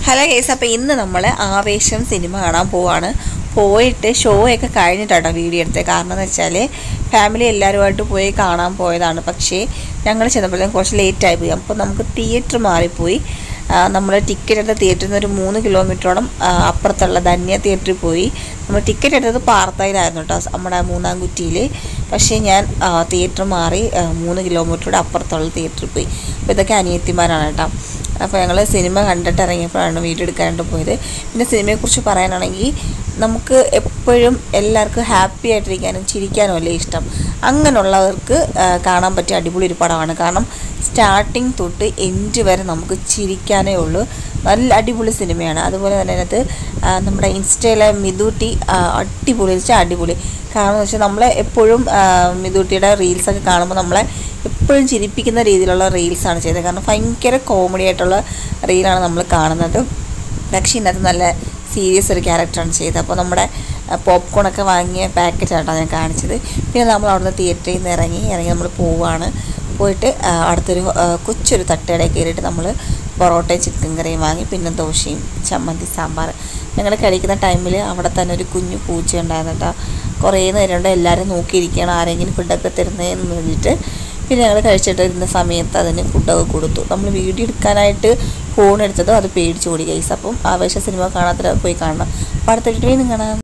Hello guys, അപ്പോൾ ഇന്ന് നമ്മൾ ആവേശം സിനിമ കാണാൻ പോവാണ്. പോയിട്ട് ഷോ ഒക്കെ കഴിഞ്ഞിട്ടാണ് വീഡിയോ എടുത്തത്. കാരണം എന്ന് വെച്ചാൽ ഫാമിലി എല്ലാവരുമായിട്ട് പോയി കാണാൻ പോയതാണ്. പക്ഷേ ഞങ്ങൾ ചെന്നപ്പോഴത്തേക്കും കുറച്ച് ലേറ്റായി പോയി. അപ്പോൾ നമുക്ക് തിയേറ്റർ മാറിപ്പോയി. നമ്മൾ ടിക്കറ്റ് എടുത്ത തിയേറ്ററിൽ നിന്ന് ഒരു 3 കിലോമീറ്ററോളം അപ്പുറത്തുള്ള ധന്യ തിയേറ്ററിൽ പോയി. നമ്മൾ ടിക്കറ്റ് എടുത്തത് പാർത്തയിലായിരുന്നു കേട്ടോ, നമ്മുടെ മൂന്നാംകുറ്റിയിൽ. പക്ഷേ ഞാൻ തിയേറ്റർ മാറി 3 കിലോമീറ്ററുടെ അപ്പുറത്തുള്ള തിയേറ്ററിൽ പോയി. അപ്പോൾ ഇതൊക്കെ അനിയത്തിമാരാണ് കേട്ടോ. അപ്പോൾ ഞങ്ങൾ സിനിമ കണ്ടിട്ട് ഇറങ്ങിയപ്പോഴാണ് വീഡിയോ എടുക്കാനായിട്ട് പോയത്. പിന്നെ സിനിമയെക്കുറിച്ച് പറയാനാണെങ്കിൽ നമുക്ക് എപ്പോഴും എല്ലാവർക്കും ഹാപ്പി ആയിട്ടിരിക്കാനും ചിരിക്കാനും അല്ലേ ഇഷ്ടം. അങ്ങനെയുള്ളവർക്ക് കാണാൻ പറ്റിയ അടിപൊളി ഒരു പടമാണ്. കാരണം സ്റ്റാർട്ടിങ് തൊട്ട് എൻഡ് വരെ നമുക്ക് ചിരിക്കാനേ ഉള്ളൂ. നല്ല അടിപൊളി സിനിമയാണ്. അതുപോലെ തന്നെ അതിനകത്ത് നമ്മുടെ ഇൻസ്റ്റയിലെ മിതുട്ടി അടിപൊളി വെച്ചാൽ അടിപൊളി. കാരണം എന്ന് വെച്ചാൽ നമ്മളെ എപ്പോഴും മിതുട്ടിയുടെ റീൽസൊക്കെ കാണുമ്പോൾ നമ്മളെ എപ്പോഴും ചിരിപ്പിക്കുന്ന രീതിയിലുള്ള റീൽസാണ് ചെയ്തത്. കാരണം ഭയങ്കര കോമഡി ആയിട്ടുള്ള റീലാണ് നമ്മൾ കാണുന്നത്. പക്ഷേ ഇതിനകത്ത് നല്ല സീരിയസ് ഒരു ക്യാരക്ടറാണ് ചെയ്തത്. അപ്പോൾ നമ്മുടെ പോപ്കോണൊക്കെ വാങ്ങിയ പാക്കറ്റായിട്ടാണ് ഞാൻ കാണിച്ചത്. പിന്നെ നമ്മൾ അവിടുന്ന് തിയേറ്ററിൽ നിന്ന് ഇറങ്ങി നമ്മൾ പോവുകയാണ്. പോയിട്ട് അടുത്തൊരു കൊച്ചൊരു തട്ടുകടയിൽ കയറിയിട്ട് നമ്മൾ പൊറോട്ടയും ചിക്കൻ കറിയും വാങ്ങി. പിന്നെ ദോശയും ചമ്മന്തി സാമ്പാർ. ഞങ്ങൾ കഴിക്കുന്ന ടൈമിൽ അവിടെ തന്നെ ഒരു കുഞ്ഞു പൂച്ച ഉണ്ടായിരുന്നു കേട്ടോ. കുറേ നേരം കൊണ്ട് എല്ലാവരും നോക്കിയിരിക്കുകയാണ് ആരെങ്കിലും ഫുഡൊക്കെ തരുന്നതെന്ന് വേണ്ടിയിട്ട്. പിന്നെ ഞങ്ങൾ കഴിച്ചിട്ടിരുന്ന സമയത്ത് അതിന് ഫുഡൊക്കെ കൊടുത്തു. നമ്മൾ വീഡിയോ എടുക്കാനായിട്ട് ഫോൺ എടുത്തതും അത് പേടിച്ച് ഓടി ഗൈസ്. അപ്പം ആവേശ സിനിമ കാണാത്ത പോയി കാണണം. അപ്പോൾ അടുത്ത വീഡിയോയിൽ കാണാം.